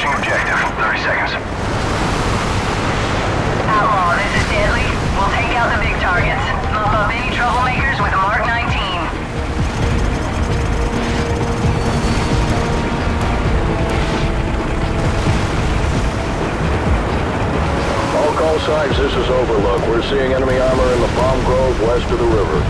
Approaching objective. 30 seconds. Outlaw, this is Deadly. We'll take out the big targets. Mop up any troublemakers with a Mark 19. All call signs, this is Overlook. We're seeing enemy armor in the Palm Grove west of the river.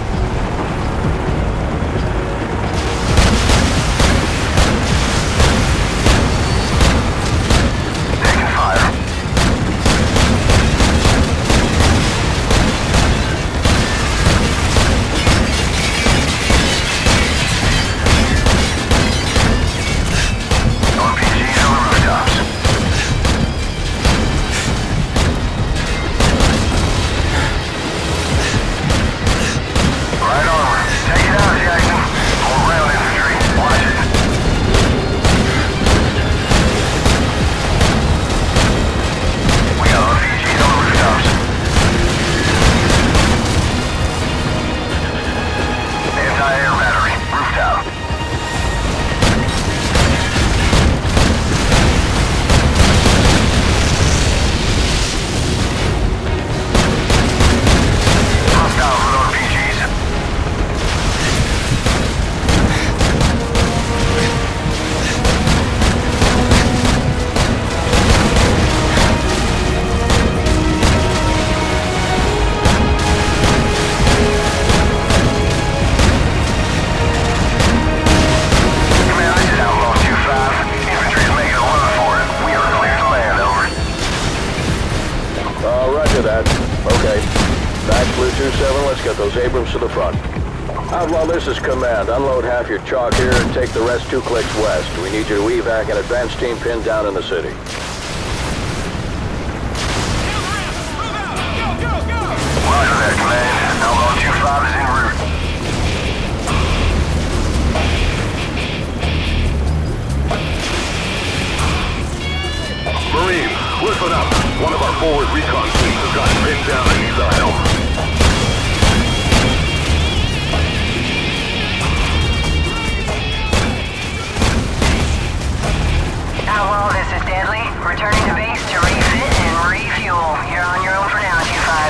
To the front. Outlaw, this is command. Unload half your chalk here and take the rest 2 clicks west. We need you to evac an advance team pinned down in the city. Roger that, command. Outlaw 2-5 is en route. Marines, listen up. One of our forward recon teams has gotten pinned down and needs our help. Outlaw, this is Deadly. Returning to base to refit and refuel. You're on your own for now, 2-5.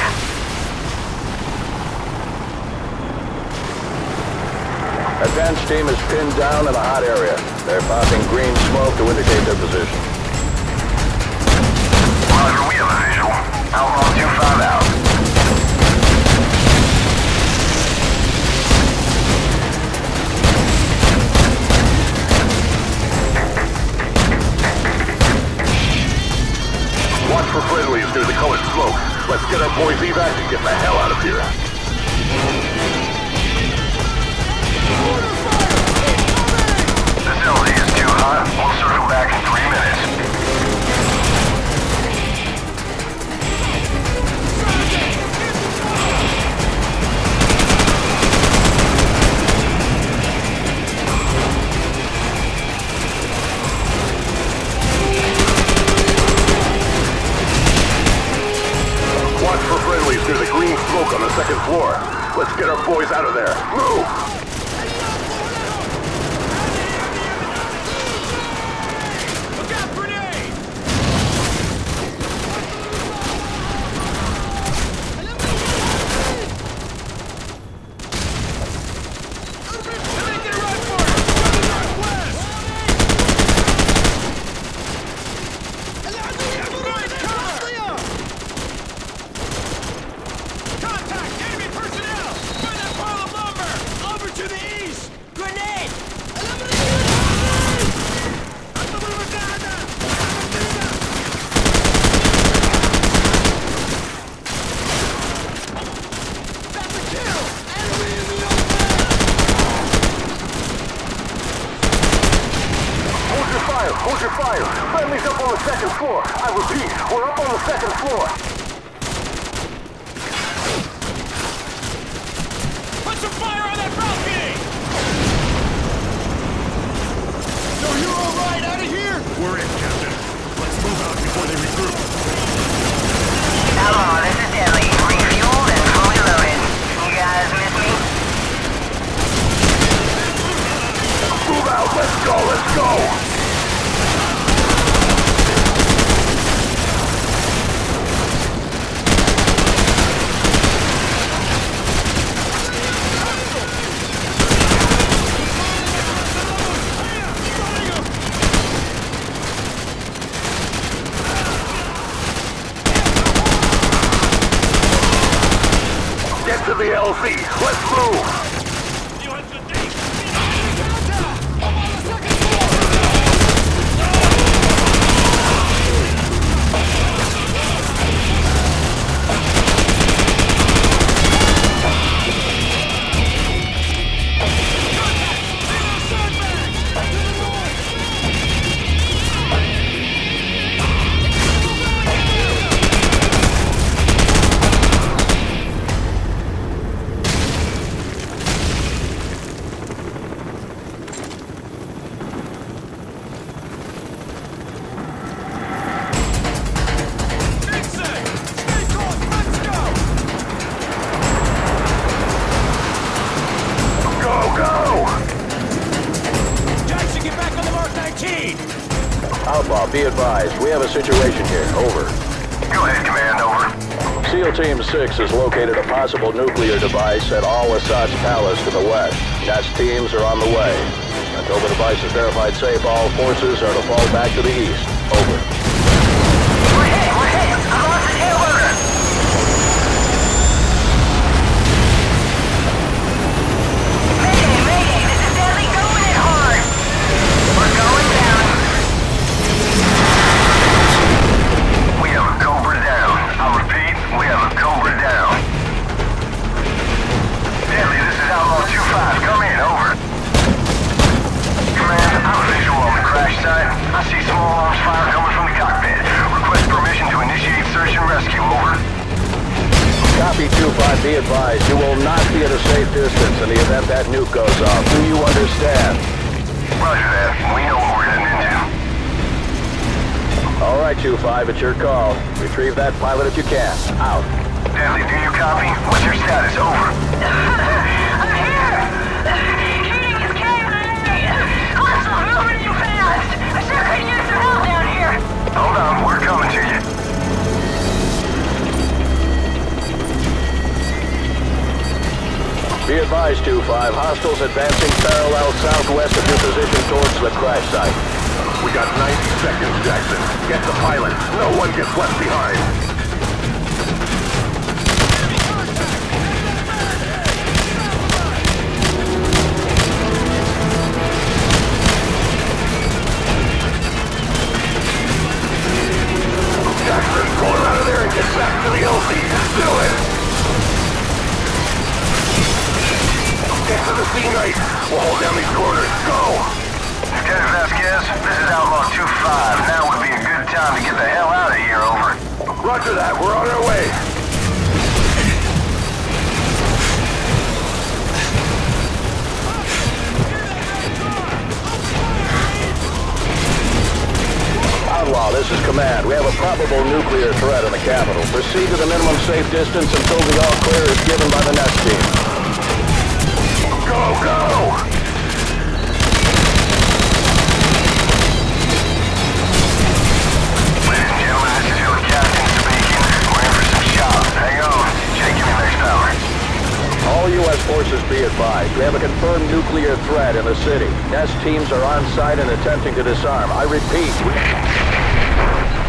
Advance team is pinned down in a hot area. They're popping green smoke to indicate their position. Roger, we have a visual. Outlaw 2-5 out. Watch for friendlies near the colored smoke. Let's get our boys evac and get the hell out of here. Facility is too hot. We'll circle back in 3 minutes. Watch for friendlies near the green smoke on the 2nd floor. Let's get our boys out of there. Move! Hold your fire! Friendly's up on the 2nd floor! I repeat, we're up on the 2nd floor! Put some fire on that balcony! So you're all right out of here? We're in, Captain. Let's move out before they regroup. Outlaw, this is Deadly. Refueled and fully loaded. You guys miss me? Move out! Let's go! Let's go! the LZ. Let's move. Outlaw, be advised. We have a situation here. Over. Go ahead, Command. Over. SEAL Team 6 has located a possible nuclear device at Al-Assad's palace to the west. Nest teams are on the way. Until the device is verified safe, all forces are to fall back to the east. Over. We're hit! I lost the tail loader! Mayday! This is Deadly going it hard! We're going down! We have a Cobra down. I'll repeat, we have a Cobra down. Deadly, this is Outlaw 2-5. Come in, over. Command, I'm visual on the crash site. I see small arms fire coming from the cockpit. Request permission to initiate search and rescue, over. Copy 2-5, be advised. You will not be at a safe distance in the event that nuke goes off. Do you understand? Roger that. We know what we're heading into. All right, 2-5, it's your call. Retrieve that pilot if you can. Out. Deadly, do you copy? What's your status? Over. I'm here! Shooting is KIA! Hostiles moving too fast! I sure could use some help down here! Hold on, we're coming to you. Be advised, 2-5, hostiles advancing parallel southwest of your position towards the crash site. We got 90 seconds, Jackson. Get the pilot. No one gets left behind. Jackson, pull her out of there and get back to the LZ. Do it! Get to the scene right. We'll hold down these corners. Go! Lieutenant Vasquez, this is Outlaw 2-5. Now would be a good time to get the hell out of here, over. Roger that. We're on our way. Outlaw, this is Command. We have a probable nuclear threat in the capital. Proceed to the minimum safe distance until the all-clear is given by the Nest team. Go, go! Ladies and gentlemen, this is your captain speaking. We're in for some shots. Hang on. Jake, give me next power. All U.S. forces be advised. We have a confirmed nuclear threat in the city. Nest teams are on site and attempting to disarm. I repeat,